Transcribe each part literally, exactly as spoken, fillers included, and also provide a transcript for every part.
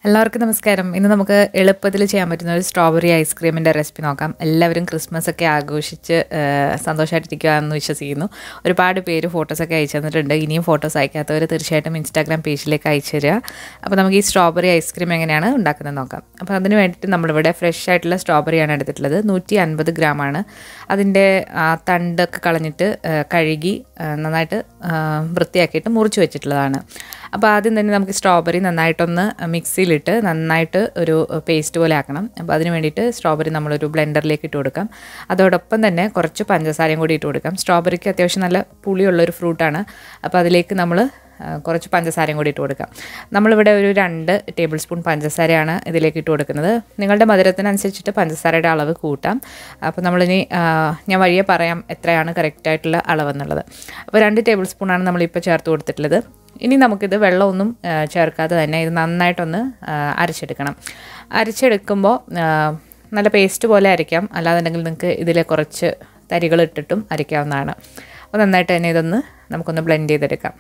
എല്ലാവർക്കും നമസ്കാരം. ഇന്ന് നമുക്ക് എളുപ്പത്തിൽ ചെയ്യാൻ പറ്റുന്ന ഒരു സ്ട്രോബെറി ഐസ്ക്രീമിൻ്റെ റെസിപ്പി നോക്കാം. എല്ലാവരും ക്രിസ്മസ് ഒക്കെ ആഘോഷിച്ച് സന്തോഷമായിട്ടിരിക്കുക എന്ന് വിശ്വസിക്കുന്നു. ഒരുപാട് പേര് ഫോട്ടോസൊക്കെ അയച്ചു തന്നിട്ടുണ്ട്. ഇനിയും ഫോട്ടോസ് അയക്കാത്തവർ തീർച്ചയായിട്ടും ഇൻസ്റ്റാഗ്രാം പേജിലേക്ക് അയച്ചു തരിക. അപ്പോൾ നമുക്ക് ഈ സ്ട്രോബെറി ഐസ്ക്രീം എങ്ങനെയാണ് ഉണ്ടാക്കുന്നത് നോക്കാം. അപ്പോൾ അതിന് വേണ്ടിയിട്ട് നമ്മളിവിടെ ഫ്രഷ് ആയിട്ടുള്ള സ്ട്രോബെറിയാണ് എടുത്തിട്ടുള്ളത്. നൂറ്റി അൻപത് ഗ്രാമാണ്. അതിൻ്റെ തണ്ടൊക്കെ കളഞ്ഞിട്ട് കഴുകി നന്നായിട്ട് വൃത്തിയാക്കിയിട്ട് മുറിച്ച് വെച്ചിട്ടുള്ളതാണ്. അപ്പോൾ ആദ്യം തന്നെ നമുക്ക് സ്ട്രോബെറി നന്നായിട്ടൊന്ന് മിക്സിയിലിട്ട് നന്നായിട്ട് ഒരു പേസ്റ്റ് പോലെ ആക്കണം. അപ്പോൾ അതിന് വേണ്ടിയിട്ട് സ്ട്രോബെറി നമ്മളൊരു ബ്ലെൻഡറിലേക്ക് ഇട്ട് കൊടുക്കാം. അതോടൊപ്പം തന്നെ കുറച്ച് പഞ്ചസാരയും കൂടി ഇട്ട് കൊടുക്കാം. സ്ട്രോബെറിക്ക് അത്യാവശ്യം നല്ല പുളിയുള്ളൊരു ഫ്രൂട്ടാണ്. അപ്പോൾ അതിലേക്ക് നമ്മൾ കുറച്ച് പഞ്ചസാരയും കൂടി ഇട്ട് കൊടുക്കാം. നമ്മളിവിടെ ഒരു രണ്ട് ടേബിൾ സ്പൂൺ പഞ്ചസാരയാണ് ഇതിലേക്ക് ഇട്ട് കൊടുക്കുന്നത്. നിങ്ങളുടെ മധുരത്തിനനുസരിച്ചിട്ട് പഞ്ചസാരയുടെ അളവ് കൂട്ടാം. അപ്പോൾ നമ്മളിനി ഞാൻ വഴിയെ പറയാം എത്രയാണ് കറക്റ്റായിട്ടുള്ള അളവെന്നുള്ളത്. അപ്പോൾ രണ്ട് ടേബിൾ സ്പൂണാണ് നമ്മളിപ്പോൾ ചേർത്ത് കൊടുത്തിട്ടുള്ളത്. ഇനി നമുക്കിത് വെള്ളമൊന്നും ചേർക്കാതെ തന്നെ ഇത് നന്നായിട്ടൊന്ന് അരച്ചെടുക്കണം. അരച്ചെടുക്കുമ്പോൾ നല്ല പേസ്റ്റ് പോലെ അരയ്ക്കാം, അല്ലാന്നുണ്ടെങ്കിൽ നിങ്ങൾക്ക് ഇതിൽ കുറച്ച് തരികൾ ഇട്ടിട്ടും അരയ്ക്കാവുന്നതാണ്. അപ്പോൾ നന്നായിട്ട് തന്നെ ഇതൊന്ന് നമുക്കൊന്ന് ബ്ലെൻഡ് ചെയ്തെടുക്കാം.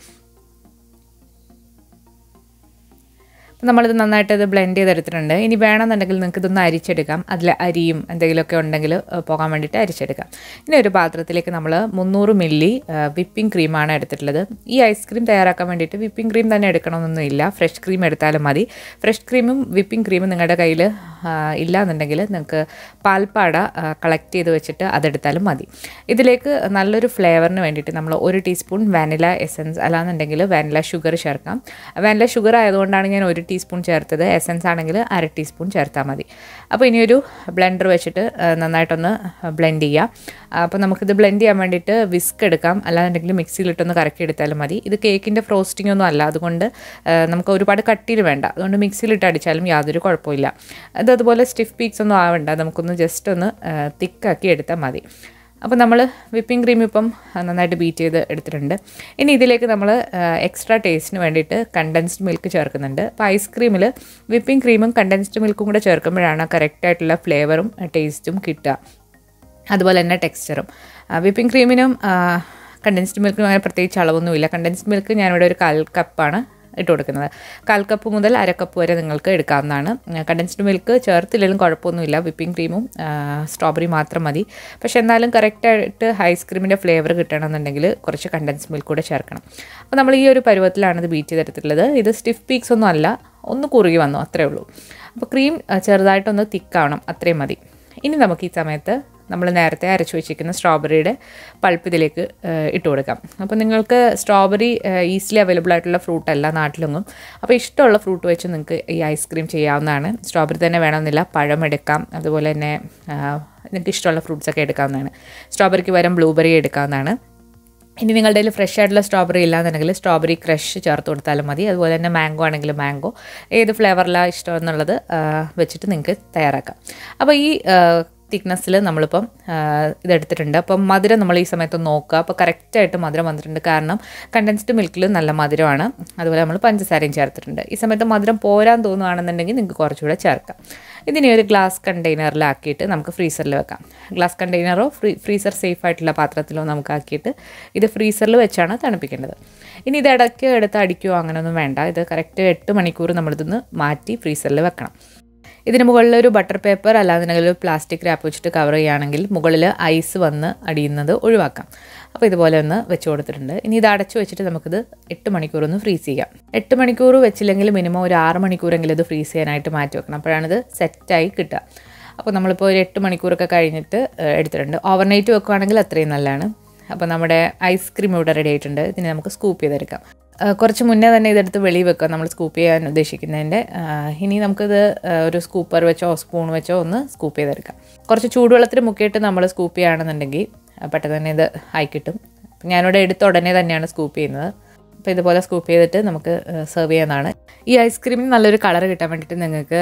നമ്മളിത് നന്നായിട്ട് ഇത് ബ്ലെൻഡ് ചെയ്തെടുത്തിട്ടുണ്ട്. ഇനി വേണമെന്നുണ്ടെങ്കിൽ നിങ്ങൾക്ക് ഇതൊന്ന് അരിച്ചെടുക്കാം. അതിൽ അരിയും എന്തെങ്കിലുമൊക്കെ ഉണ്ടെങ്കിൽ പോകാൻ വേണ്ടിയിട്ട് അരിച്ചെടുക്കാം. ഇനി ഒരു പാത്രത്തിലേക്ക് നമ്മൾ മുന്നൂറ് മില്ലി വിപ്പിംഗ് ക്രീമാണ് എടുത്തിട്ടുള്ളത്. ഈ ഐസ്ക്രീം തയ്യാറാക്കാൻ വേണ്ടിയിട്ട് വിപ്പിംഗ് ക്രീം തന്നെ എടുക്കണമെന്നൊന്നുമില്ല, ഫ്രഷ് ക്രീം എടുത്താലും മതി. ഫ്രഷ് ക്രീമും വിപ്പിംഗ് ക്രീമും നിങ്ങളുടെ കയ്യിൽ ഇല്ലയെന്നുണ്ടെങ്കിൽ നിങ്ങൾക്ക് പാൽപ്പാട കളക്ട് ചെയ്ത് വെച്ചിട്ട് അതെടുത്താലും മതി. ഇതിലേക്ക് നല്ലൊരു ഫ്ലേവറിന് വേണ്ടിയിട്ട് നമ്മൾ ഒരു ടീസ്പൂൺ വാനില എസൻസ് അല്ലാന്നുണ്ടെങ്കിൽ വാനില ഷുഗർ ചേർക്കാം. വാനില ഷുഗർ ആയതുകൊണ്ടാണ് ഞാൻ ഒരു ടീസ്പൂൺ ചേർത്തത്. എസൻസ് ആണെങ്കിൽ അര ടീസ്പൂൺ ചേർത്താൽ മതി. അപ്പോൾ ഇനിയൊരു ബ്ലെൻഡർ വെച്ചിട്ട് നന്നായിട്ടൊന്ന് ബ്ലെൻഡ് ചെയ്യാം. അപ്പോൾ നമുക്കിത് ബ്ലെൻഡ് ചെയ്യാൻ വേണ്ടിയിട്ട് വിസ്ക് എടുക്കാം, അല്ലാന്നുണ്ടെങ്കിൽ മിക്സിയിലിട്ടൊന്ന് കറക്കി എടുത്താലും മതി. ഇത് കേക്കിൻ്റെ ഫ്രോസ്റ്റിംഗ് ഒന്നും അല്ല, അതുകൊണ്ട് നമുക്ക് ഒരുപാട് കട്ടിയിൽ വേണ്ട. അതുകൊണ്ട് മിക്സിയിലിട്ട് അടിച്ചാലും യാതൊരു കുഴപ്പമില്ല. അത് അതുപോലെ സ്റ്റിഫ് പീക്സ് ഒന്നും ആവേണ്ട, നമുക്കൊന്ന് ജസ്റ്റ് ഒന്ന് തിക്കാക്കി എടുത്താൽ മതി. അപ്പോൾ നമ്മൾ വിപ്പിംഗ് ക്രീം ഇപ്പം നന്നായിട്ട് ബീറ്റ് ചെയ്ത് എടുത്തിട്ടുണ്ട്. ഇനി ഇതിലേക്ക് നമ്മൾ എക്സ്ട്രാ ടേസ്റ്റിന് വേണ്ടിയിട്ട് കണ്ടൻസ്ഡ് മിൽക്ക് ചേർക്കുന്നുണ്ട്. അപ്പോൾ ഐസ്ക്രീമിൽ വിപ്പിംഗ് ക്രീമും കണ്ടൻസ്ഡ് മിൽക്കും കൂടെ ചേർക്കുമ്പോഴാണ് കറക്റ്റായിട്ടുള്ള ഫ്ലേവറും ടേസ്റ്റും കിട്ടുക, അതുപോലെ തന്നെ ടെക്സ്ചറും. വിപ്പിംഗ് ക്രീമിനും കണ്ടൻസ്ഡ് മിൽക്കിനും അങ്ങനെ പ്രത്യേകിച്ച് അളവൊന്നുമില്ല. കണ്ടൻസ്ഡ് മിൽക്ക് ഞാനിവിടെ ഒരു കാൽ കപ്പാണ് ഇട്ട് കൊടുക്കുന്നത്. കാൽ കപ്പ് മുതൽ അര കപ്പ് വരെ നിങ്ങൾക്ക് എടുക്കാവുന്നതാണ്. കണ്ടൻസ്ഡ് മിൽക്ക് ചേർത്തില്ലെങ്കിലും കുഴപ്പമൊന്നുമില്ല, വിപ്പിംഗ് ക്രീമും സ്ട്രോബെറി മാത്രം മതി. പക്ഷേ എന്നാലും കറക്റ്റായിട്ട് ഐസ്ക്രീമിൻ്റെ ഫ്ലേവർ കിട്ടണമെന്നുണ്ടെങ്കിൽ കുറച്ച് കണ്ടൻസ്ഡ് മിൽക്ക് കൂടെ ചേർക്കണം. അപ്പോൾ നമ്മൾ ഈ ഒരു പരുവത്തിലാണ് ഇത് ബീറ്റ് ചെയ്തെടുത്തിട്ടുള്ളത്. ഇത് സ്റ്റിഫ് പീക്സ് ഒന്നും അല്ല, ഒന്ന് കുറുകി വന്നു, അത്രേ ഉള്ളൂ. അപ്പോൾ ക്രീം ചെറുതായിട്ടൊന്ന് തിക്കാവണം, അത്രയും മതി. ഇനി നമുക്ക് ഈ സമയത്ത് നമ്മൾ നേരത്തെ അരച്ചു വെച്ചിരിക്കുന്ന സ്ട്രോബെറിയുടെ പൾപ്പ് ഇതിലേക്ക് ഇട്ട് കൊടുക്കാം. അപ്പോൾ നിങ്ങൾക്ക് സ്ട്രോബെറി ഈസിലി അവൈലബിൾ ആയിട്ടുള്ള ഫ്രൂട്ടല്ല നാട്ടിലൊന്നും. അപ്പോൾ ഇഷ്ടമുള്ള ഫ്രൂട്ട് വെച്ച് നിങ്ങൾക്ക് ഈ ഐസ്ക്രീം ചെയ്യാവുന്നതാണ്. സ്ട്രോബെറി തന്നെ വേണമെന്നില്ല, പഴം എടുക്കാം, അതുപോലെ തന്നെ നിങ്ങൾക്ക് ഇഷ്ടമുള്ള ഫ്രൂട്ട്സൊക്കെ എടുക്കാവുന്നതാണ്. സ്ട്രോബെറിക്ക് പകരം ബ്ലൂബെറി എടുക്കാവുന്നതാണ്. ഇനി നിങ്ങളുടെ കയ്യിൽ ഫ്രഷ് ആയിട്ടുള്ള സ്ട്രോബെറി ഇല്ലാന്നുണ്ടെങ്കിൽ സ്ട്രോബെറി ക്രഷ് ചേർത്ത് കൊടുത്താലും മതി. അതുപോലെ തന്നെ മാംഗോ ആണെങ്കിൽ മാംഗോ, ഏത് ഫ്ലേവറിലാണ് ഇഷ്ടം എന്നുള്ളത് വെച്ചിട്ട് നിങ്ങൾക്ക് തയ്യാറാക്കാം. അപ്പോൾ ഈ തിക്നെസ്സിൽ നമ്മളിപ്പം ഇതെടുത്തിട്ടുണ്ട്. അപ്പം മധുരം നമ്മൾ ഈ സമയത്ത് നോക്കുക. അപ്പോൾ കറക്റ്റായിട്ട് മധുരം വന്നിട്ടുണ്ട്, കാരണം കണ്ടൻസ്ഡ് മിൽക്കിൽ നല്ല മധുരമാണ്. അതുപോലെ നമ്മൾ പഞ്ചസാരയും ചേർത്തിട്ടുണ്ട്. ഈ സമയത്ത് മധുരം പോരാൻ തോന്നുകയാണെന്നുണ്ടെങ്കിൽ നിങ്ങൾക്ക് കുറച്ചുകൂടെ ചേർക്കാം. ഇതിനെ ഒരു ഗ്ലാസ് കണ്ടെയ്നറിലാക്കിയിട്ട് നമുക്ക് ഫ്രീസറിൽ വെക്കാം. ഗ്ലാസ് കണ്ടെയ്നറോ ഫ്രീ ഫ്രീസർ സേഫ് ആയിട്ടുള്ള പാത്രത്തിലോ നമുക്ക് ആക്കിയിട്ട് ഇത് ഫ്രീസറിൽ വെച്ചാണ് തണുപ്പിക്കേണ്ടത്. ഇനി ഇത് ഇടയ്ക്ക് എടുത്ത് അടിക്കുകയോ അങ്ങനെയൊന്നും വേണ്ട. ഇത് കറക്റ്റ് എട്ട് മണിക്കൂർ നമ്മളിതൊന്ന് മാറ്റി ഫ്രീസറിൽ വെക്കണം. ഇതിന് മുകളിൽ ഒരു ബട്ടർ പേപ്പർ അല്ലാന്നുണ്ടെങ്കിൽ ഒരു പ്ലാസ്റ്റിക് റാപ്പ് വെച്ചിട്ട് കവർ ചെയ്യുകയാണെങ്കിൽ മുകളിൽ ഐസ് വന്ന് അടിയുന്നത് ഒഴിവാക്കാം. അപ്പോൾ ഇതുപോലെ ഒന്ന് വെച്ച് കൊടുത്തിട്ടുണ്ട്. ഇനി ഇത് അടച്ചു വെച്ചിട്ട് നമുക്കിത് എട്ട് മണിക്കൂർ ഒന്ന് ഫ്രീസ് ചെയ്യാം. എട്ട് മണിക്കൂർ വെച്ചില്ലെങ്കിൽ മിനിമം ഒരു ആറ് മണിക്കൂറെങ്കിലും ഇത് ഫ്രീസ് ചെയ്യാനായിട്ട് മാറ്റി വെക്കണം, അപ്പോഴാണിത് സെറ്റായി കിട്ടുക. അപ്പോൾ നമ്മളിപ്പോൾ ഒരു എട്ട് മണിക്കൂറൊക്കെ കഴിഞ്ഞിട്ട് എടുത്തിട്ടുണ്ട്. ഓവർനൈറ്റ് വെക്കുകയാണെങ്കിൽ അത്രയും നല്ലതാണ്. അപ്പോൾ നമ്മുടെ ഐസ്ക്രീം ഇവിടെ റെഡി ആയിട്ടുണ്ട്. ഇതിനെ നമുക്ക് സ്കൂപ്പ് ചെയ്തെടുക്കാം. കുറച്ച് മുന്നേ തന്നെ ഇതെടുത്ത് വെളിയിൽ വെക്കുക, നമ്മൾ സ്കൂപ്പ് ചെയ്യാൻ ഉദ്ദേശിക്കുന്നതിൻ്റെ. ഇനി നമുക്കിത് ഒരു സ്കൂപ്പർ വെച്ചോ സ്പൂൺ വെച്ചോ ഒന്ന് സ്കൂപ്പ് ചെയ്തെടുക്കാം. കുറച്ച് ചൂടുവെള്ളത്തിൽ മുക്കിയിട്ട് നമ്മൾ സ്കൂപ്പ് ചെയ്യുകയാണെന്നുണ്ടെങ്കിൽ പെട്ടെന്ന് തന്നെ ഇത് ആയി കിട്ടും. ഞാനിവിടെ എടുത്ത ഉടനെ തന്നെയാണ് സ്കൂപ്പ് ചെയ്യുന്നത്. അപ്പോൾ ഇതുപോലെ സ്കൂപ്പ് ചെയ്തിട്ട് നമുക്ക് സെർവ് ചെയ്യുന്നതാണ്. ഈ ഐസ്ക്രീമിന് നല്ലൊരു കളർ കിട്ടാൻ വേണ്ടിയിട്ട് നിങ്ങൾക്ക്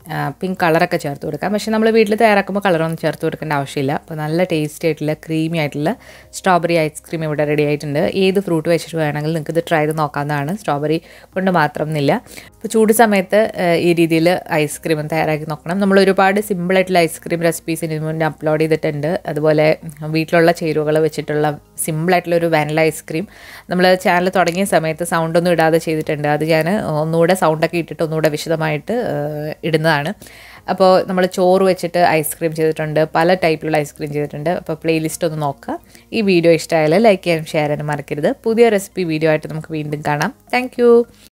പിങ്ക് കളറൊക്കെ ചേർത്ത് കൊടുക്കാം. പക്ഷേ നമ്മൾ വീട്ടിൽ തയ്യാറാക്കുമ്പോൾ കളറൊന്നും ചേർത്ത് കൊടുക്കേണ്ട ആവശ്യമില്ല. അപ്പോൾ നല്ല ടേസ്റ്റി ആയിട്ടുള്ള ക്രീമി ആയിട്ടുള്ള സ്ട്രോബെറി ഐസ്ക്രീം ഇവിടെ റെഡി ആയിട്ടുണ്ട്. ഏത് ഫ്രൂട്ട് വെച്ചിട്ട് വേണമെങ്കിൽ നിങ്ങൾക്ക് ഇത് ട്രൈ ചെയ്ത് നോക്കാവുന്നതാണ്. സ്ട്രോബെറി കൊണ്ട് മാത്രമൊന്നുമില്ല. ഇപ്പോൾ ചൂട് സമയത്ത് ഈ രീതിയിൽ ഐസ്ക്രീം തയ്യാറാക്കി നോക്കണം. നമ്മൾ ഒരുപാട് സിമ്പിളായിട്ടുള്ള ഐസ്ക്രീം റെസിപ്പീസ് ഇതിന് മുന്നേ അപ്ലോഡ് ചെയ്തിട്ടുണ്ട്. അതുപോലെ വീട്ടിലുള്ള ചേരുവകൾ വെച്ചിട്ടുള്ള സിമ്പിളായിട്ടുള്ള ഒരു വാനില ഐസ്ക്രീം നമ്മൾ ചാനൽ തുടങ്ങിയ സമയത്ത് സൗണ്ടൊന്നും ഇടാതെ ചെയ്തിട്ടുണ്ട്. അത് ഞാൻ ഒന്നുകൂടെ സൗണ്ടൊക്കെ ഇട്ടിട്ട് ഒന്നുകൂടെ വിശദമായിട്ട് ഇടുന്നതാണ്. അപ്പോൾ നമ്മൾ ചോറ് വെച്ചിട്ട് ഐസ്ക്രീം ചെയ്തിട്ടുണ്ട്, പല ടൈപ്പിലുള്ള ഐസ്ക്രീം ചെയ്തിട്ടുണ്ട്. അപ്പോൾ പ്ലേലിസ്റ്റ് ഒന്ന് നോക്കുക. ഈ വീഡിയോ ഇഷ്ടമായാൽ ലൈക്ക് ചെയ്യാനും ഷെയർ ചെയ്യാനും മറക്കരുത്. പുതിയ റെസിപ്പി വീഡിയോ ആയിട്ട് നമുക്ക് വീണ്ടും കാണാം. താങ്ക്